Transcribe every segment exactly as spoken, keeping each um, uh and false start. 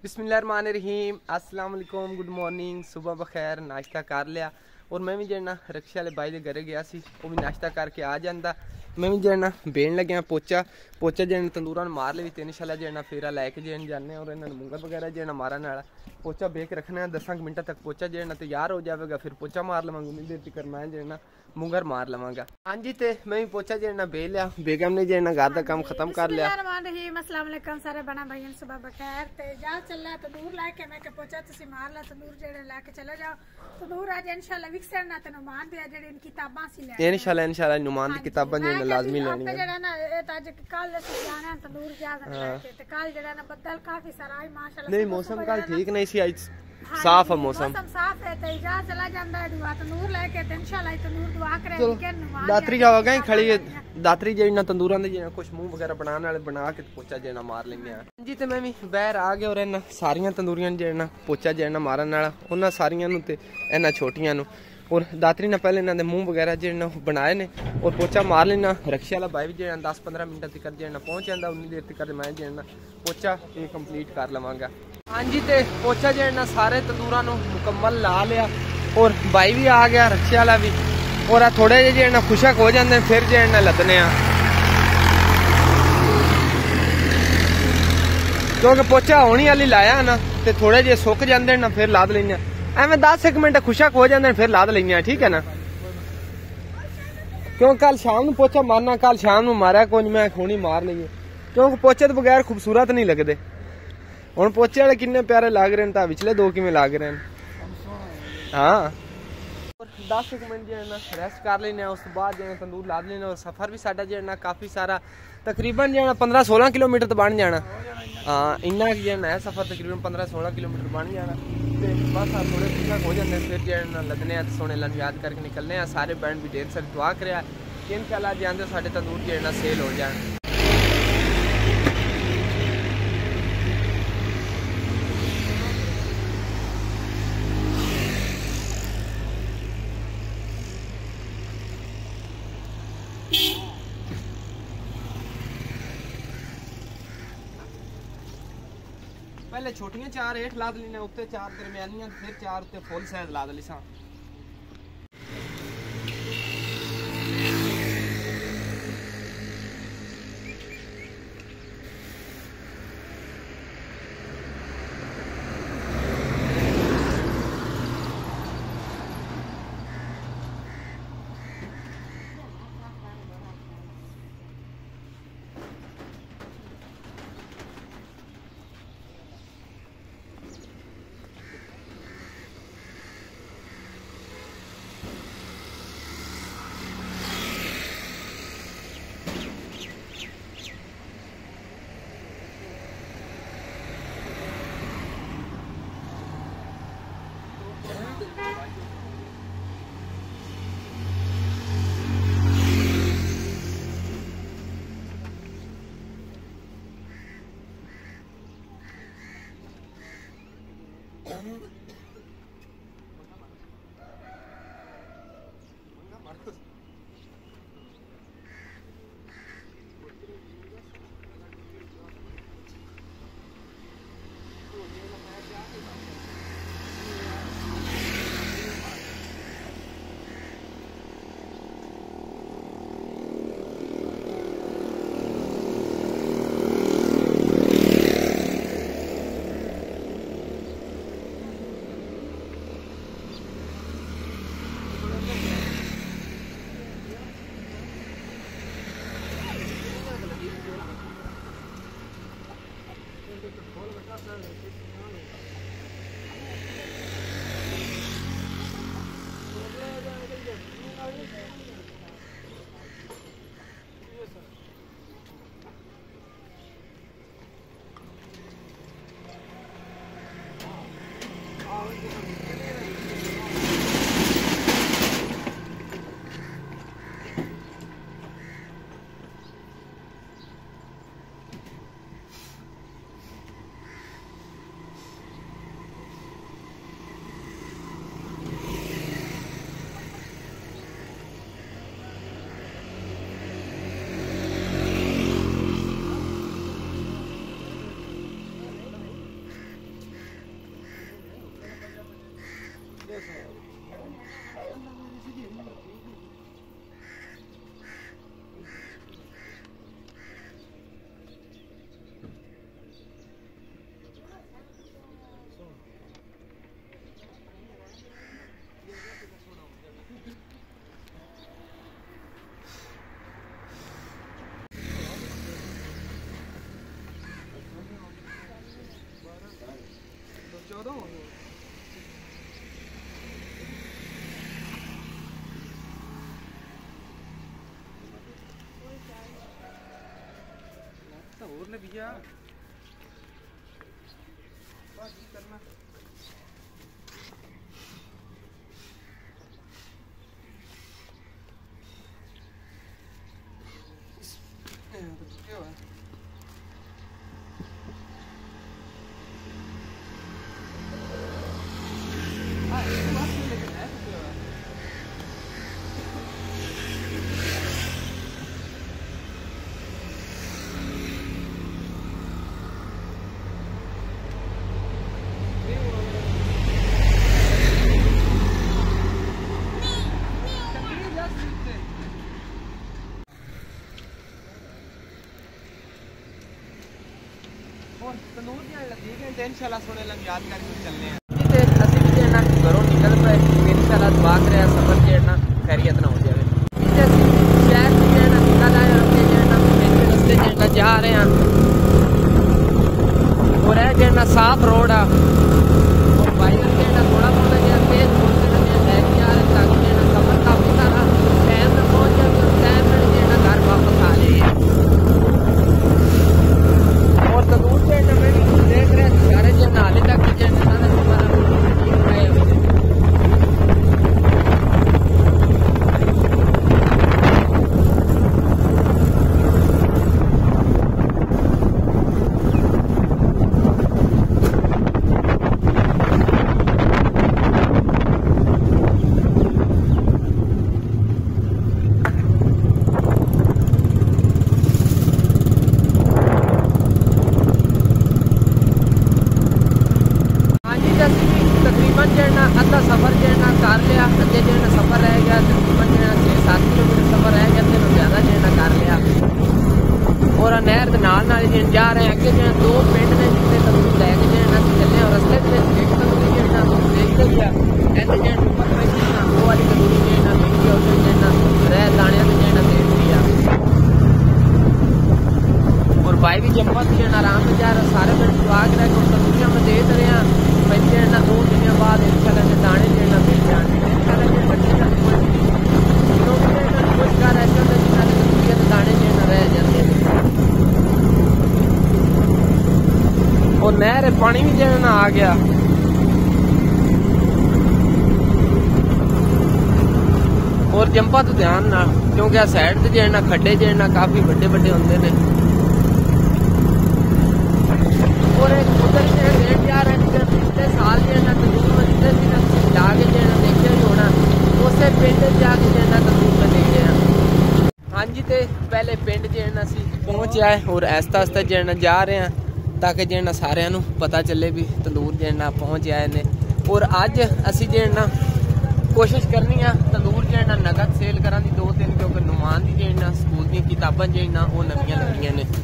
बिस्मिल्लाहिर्रहमानिर्रहीम अस्सलाम वालेकुम गुड मॉर्निंग सुबह बखैर। नाश्ता कर लिया और मैं भी जो रिक्शे वाले भाई के घरे गया सी, वो भी नाश्ता करके आ जाता। मैं भी जो बेन लग्या पोचा पोचा जो तंदूरा मार ली तीन शाला जो फेरा लैके जो जाने और इन्होंने मुंगर वगैरह जो मारने वाला पोचा बेक रखना दस मिनट तक पोचा जो तैयार हो जाएगा, फिर पोचा मार लवांगा। उन्नी देर तक मैं जो मुंगर मार लवांगा। हाँ जी, तो मैं भी पोचा जो बे लिया, बेगम ने जो घर का काम खत्म कर लिया। अस्सलाम वालेकुम सारे बना भाई सुबह बखैर। ते जा चला तंदूर लैके मैं पोचा तुसी मार ला तंदूर जेड़े लैके चले जाओ। तंदूर आज इंशाल्लाह विक्सर ना ते नुमान दे जेड़े इन किताबां सी ले इंशाल्लाह इंशाल्लाह नुमान दी किताबां जे लाजमी लेनी है। जेड़ा ना ए आज कल से जाना तंदूर जा लैके ते कल जेड़ा ना बदल काफी सारा आई माशाल्लाह। नहीं मौसम कल ठीक नहीं सी, आज साफ है मौसम, मौसम साफ है। ते जा चला जांदा है दुआ तंदूर लेके ते इंशाल्लाह तंदूर दुआ करे के नुमान दातरी जाओगा खड़ी दातरी जे ना तंदूरां दे जे कुछ मुंह वगैरह बनाने वाले बना के पोचा जे ना मार लेंगे। जी ते मैं भी बाहर आ गया और इन्ना सारियां तंदूरियां जे ना पोचा जे ना मारन वाला उन्हां सारियां नु ते इन्हां छोटियां नु और दातरी ने पहले इन्हां दे मुंह वगैरह जे ना बनाए ने और पोचा मार लेना। रिक्शे वाला भाई भी जे दस पंद्रह मिनट तक जे ना पहुंच जांदा, उन्नी देर तक मैं जे ना पोचा ये कंप्लीट कर लवांगा। हाँ जी, तो पोचा जो ना सारे तंदूरा मुकम्मल ला लिया और भाई भी आ गया रिक्शे वाला भी, और थोड़े जे ना खुशक हो जाते हैं फिर जो ना लदने क्योंकि पोचा होनी वाली लाया ना तो थोड़े जे सुक जाते ना फिर लाद लेंगे। एवं दस एक मिनट खुशक हो जाते फिर लाद लेंगे, ठीक है ना। क्योंकि कल शाम को पोचा मारना, कल शाम को मारा कोई मैं खूनी मार लीए क्योंकि पोचे तो बगैर खूबसूरत नहीं लगते। हुण पोचे वाले किन्ने प्यारे लग रहे हैं, पिछले दो किवें लग रहे हैं। हाँ दस एक मिनट जो है ना रेस्ट कर लेने, उस बाद जो तंदूर लाद लेना। और सफ़र भी साडा जो है ना काफ़ी सारा तकरीबन जो है पंद्रह सोलह किलोमीटर तो बन जाना। हाँ इन्ना जो है ना सफ़र तकरीबन पंद्रह सोलह किलोमीटर बन जाना। तो बस आप थोड़े खुशक हो जाते फिर जो है ना लदने सोने लन याद करके निकलने हैं। सारे बैंड भी ढेर सारी दुआ करे कि इंशाअल्लाह जानते साढ़े तंदूर जो है ना सेल हो जाए। पहले छोटियां चार हेठ लाद ली, उत्ते चार दरम्यानियां, फिर चार उत्ते फुल साइज लाद ली सा। और ले भैया करना तंदूर की लगी है इंशाल्लाह सोने लग याद करके चलने हैं ते असि भी जेना घरों निकल पे इंशाल्लाह दुआ करे सफर जेना खैरियत ना हो जाए ते असि शहर में जेना निकल आए हमने जेना मेन रास्ते जेना जा रहे हैं और है जेना साफ रोड है और बाइक जेना थोड़ा बहुत जेना तेज बोलते हैं जेना लेके जा रहे ताकि जेना सफर काफी सारा टाइम में पहुंच जाए तो टाइम में जेना घर वापस आ जाए और तंदूर जेना में देख रहे हैं सारे जेना हाले तक जेना सारा सफर है तकरीबन जेना अद्धा सफर जेना कर लिया अगे जेना सफर रह गया तकरीबन जेना छे सात किलोमीटर सफर रह गया तो ज्यादा जेना कर लिया और नहर के नाल नाल जेना जा रहे हैं अगे जेना दो पिंड ने जितने तंदूर लैके जेना चले और रस्ते में एक तंदूरी जेना देख लिया ऐसे जेना ऊपर पे जेना वो वाली तंदूरी जेना मिलती है उसमें जेना रह दाने से जेना देख लिया और भाई भी जम्मत जेना आराम से जा रहा सारे पिंड दुआ कर तंदूरियां में दे रहे हैं जेना दो दिन बाद इंशाल्लाह के दाने जेना मिल जाने इंशाल्लाह के बच्चे का कोई तो जेना कुछ का ऐसा होता है जिससे तंदूरियां के दाने जेना रह जाते हैं और नहर पानी भी जेना आ गया और जंपा तो ध्यान ना क्योंकि आ साइड से जेना खड्डे जेना काफी बड़े बड़े होंगे ने और एक उधर से रेट जा रहे हैं पिछले साल जेना तंदूर में जितने भी जाके जेना देखे ही होना उसे पिंड जाके जेना तंदूर में देखे हैं हाँ जी तो पहले पिंड जेना सी पहुंच आए और आस्ता आस्ता जेना जा रहे हैं ताकि जेना सारे नू पता चले भी तंदूर जेना पहुंच आए ने और अज असी जेना कोशिश करनी है तंदूर जेना नगद सेल करा दी दो तीन क्योंकि नुमान दी जेना स्कूल दी किताबां जेना वो नवियां लगियां ने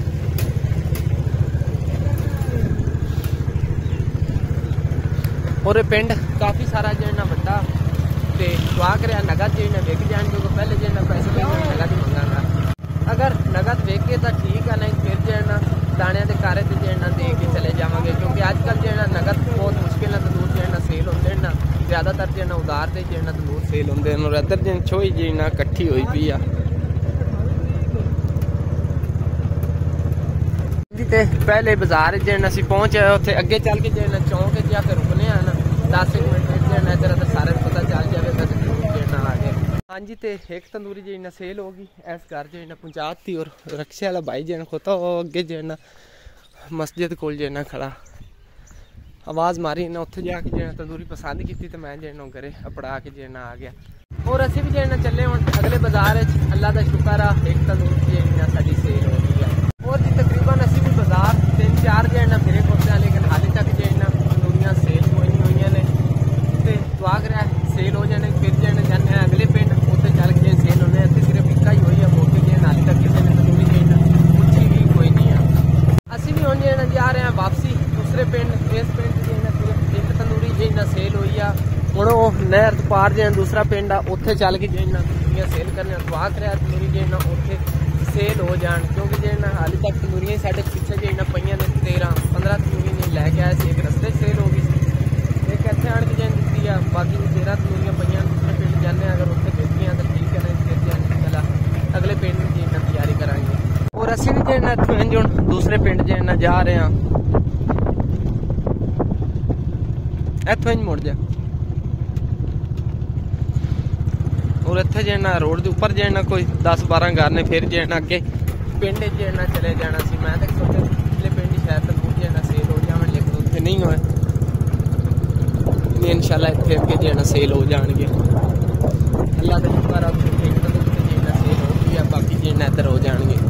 और पिंड काफ़ी सारा जेना बड़ा तो दुआ कर नगद जेना विक जाए क्योंकि पहले जेना पैसे नगद ही मंगाना अगर नगद विके तो ठीक है नहीं फिर जेना दाणिया के कारे से जेना दे के चले जाएंगे क्योंकि अजकल जेना नगद बहुत मुश्किल है तंदूर जेना सेल होंगे ना ज़्यादातर जेना उधार से जेना तंदूर सेल होंगे और इधर जेन छोई जेना कट्ठी हुई पी आ ते पहले बाजार जेना सी पहुंचे उत्थे अगे चल के जेना चौंक या फिर रुकने हैं ना दस मिनट जेना इधर तो सारे पता चल जाए जेना आ गए हाँ जी तो एक तंदूरी जेना सेल होगी इस घर जेना पहुँचाती और रक्शे वाला भाई जेना खोता वो अगे जेना मस्जिद कोल जेना खड़ा आवाज़ मारी ना उत्थे जाके जेना तंदूरी पसंद की तो मैं जेना घरे अपड़ा के जेना आ गया और असी भी जेना चले हुण अगले बाजार अल्लाह का शुक्र आ एक तंदूर जेना साडी सेल हो गई है और जी तकरीबन असी भी बाजार तीन चार जेना फिरे पहुंचे लेकिन हाले तक जेना तंदूरियां सेल कोई नहीं हुई ने तो दुआ करा सेल हो जाने फिर जेना जाने अगले पिंड उत्थे चल के सेल होने इतनी सिर्फ इक्का ही हुई है मौके जेना हाले तक किसी ने तंदूरी जेना पूछी भी कोई नहीं है असी भी हुण जेना जा रहे हैं वापसी दूसरे पिंड इस पिंड जेना सिर्फ एक तंदूरी जेना सेल हुई है हुण वो नहर पार जेना दूसरा पिंड आ उत्थे चल के जेना तंदूरियां सेल करने दुआ करा तंदूरी जेना उत्थे सेल हो जान क्योंकि जेना हाले तक तंदूरियां साढ़े पिछले जेना पईयां ने तेरह पंद्रह तंदूरी ने लैके आए एक रस्ते सेल हो गई ਇੱਥੇ ਆਣ ਕੇ ਜੈਨ ਦਿੱਤੀ ਆ। ਬਾਕੀ ਤੇਰਾਂ ਤੰਦੂਰੀਆਂ ਪਈਆਂ ਦੂਸਰੇ ਪਿੰਡ ਜਾਂਦੇ ਆ, ਅਗਰ ਉੱਥੇ ਵੇਚੀਆਂ ਤਾਂ ਠੀਕ ਹੈ, ਨਹੀਂ ਫਿਰ ਜਾਣੀ ਚਲਾ ਅਗਲੇ ਪਿੰਡ ਦੀ ਜੇਨ ਤਿਆਰੀ ਕਰਾਂਗੇ। और ਅਸੀਂ ਵੀ ਜੇਨ ਇੱਥੋਂ ਇੰਜ ਹੁਣ ਦੂਸਰੇ ਪਿੰਡ ਜੇਨ ਜਾ ਰਹੇ ਹਾਂ। ਇੱਥੋਂ ਇੰਜ ਮੁੜ ਜਾ और इतने जेना रोड के उपर जेना कोई दस बारह घर ने, फिर जेना अगे पिंड जेना चले जाना सी। मैं तो सोचा पिछले पिंड शायद तंदूर जेना सेल हो जाए, लेकिन उत्थे नहीं होए। इंशाल्लाह इतने अगे जेना सेल हो जाएंगे। अल्लाह का शुक्र है उत्थे जेना सेल हो गई, बाकी जेना इधर हो जाएंगे।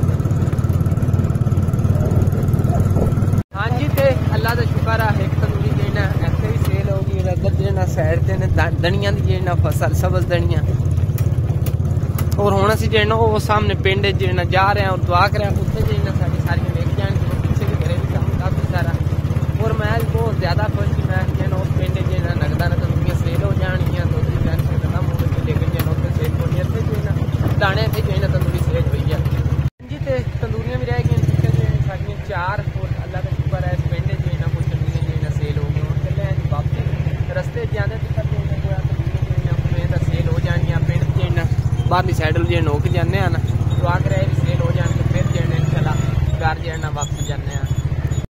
हाँ जी, तो अल्लाह का शुक्र है एक तंदूरी जेना इतने भी सेल हो गई। इधर जेना साइड से धनिया की जेना फसल सबज धनिया। और हुण असीं जेना वो सामने पिंड जेना जा रहे हैं और दुआ करें उत्थे जेना साडी सारियां वेख जाणगियां। पीछे भी घरे भी काम काफ़ी सारा। और मैं बहुत ज़्यादा खुश कि मैं जेना उस पिंड जेना नगदा न तंदूरियां सेल हो जाणगियां। तो उसकी टेंशन खत्म हो गई, लेकिन जेना उत्थे सेल होनी इत्थे जेना दाने इत्थे जेना तंदूरी सेल हुई है जी। तो तंदूरियां भी रह गई पीछे जेना साडियां चार। और अल्लाह का शुक्र है इस पिंड जेना कुछ तंदूरियां जेना सेल हो गई। हुण चले वापसी रस्ते जाने तक जेना तंदूरियां जेना सेल हो जाणगियां। पिंड जेना बाहरली साइड जे नोक जाने ना, तो आकर सेल हो जाएंगे, फिर जेने चला घर जेना वापस जाने।